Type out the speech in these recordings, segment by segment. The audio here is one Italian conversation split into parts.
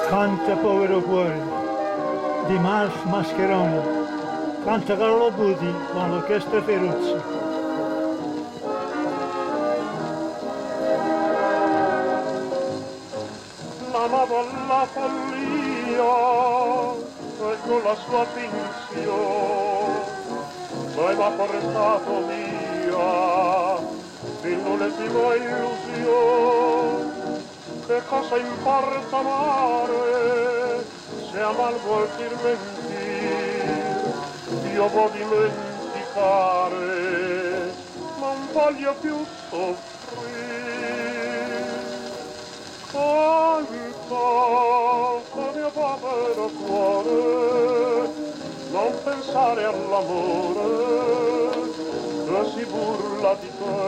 Canta povero cuore di Mascheroni, canta Carlo Buti con l'orchestra Feruzzi. L'amava la follia e con la sua finzione l'aveva portato via fino all'ultima illusione. Che cosa importa amare se amal vuol dir mentir? Io voglio dimenticare, non voglio più soffrire. Canta, con mio povero cuore, non pensare all'amore che si burla di te.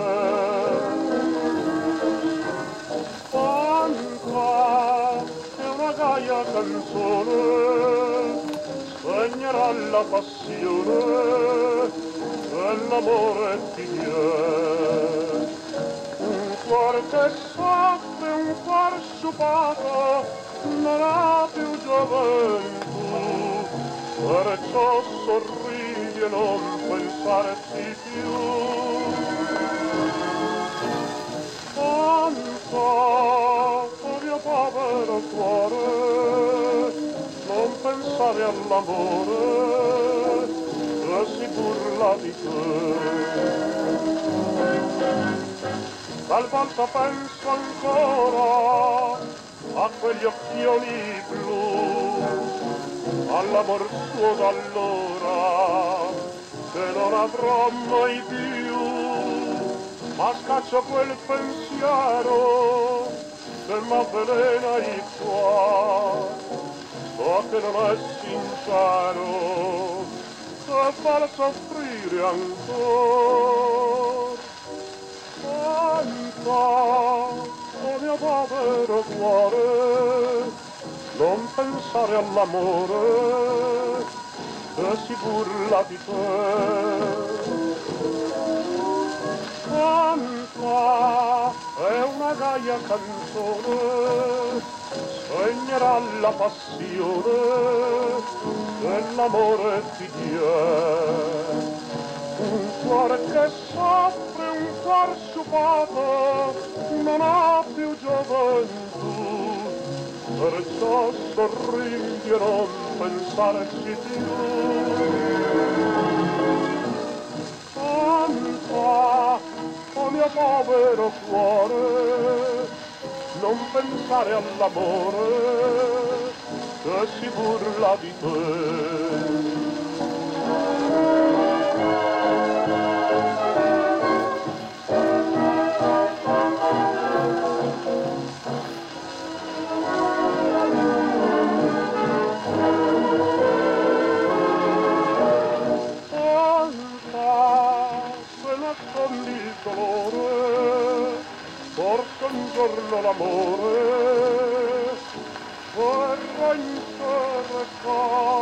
Canta, è una gaia canzone, spegnerà la passione e l'amore ti viene. Un cuore che soffre, un cuore sciupato, non ha più gioventù, perciò sorridi e non pensarci più. Canta, oh mio povero cuore, non pensare all'amore che si burla di te. Talvolta penso ancora a quegli occhioni blu, all'amor suo d'allora, che non avrò mai più, ma scaccio quel pensiero che m'avvelena il cuore, so che non è sincero, che fa soffrire ancora. Canta, oh mio povero cuore, non pensare all'amore che si burla di te. Canta, è una gaia canzone, spegnerà la passione che l'amore ti diede. Un cuore che soffre, un cuore sciupato, non ha più gioventù, perciò sorridi e non pensarci più. Canta, oh mio povero cuore, non pensare all'amore che si burla di te. Nascondi il dolore, forse un giorno l'amore vorrà interrogare.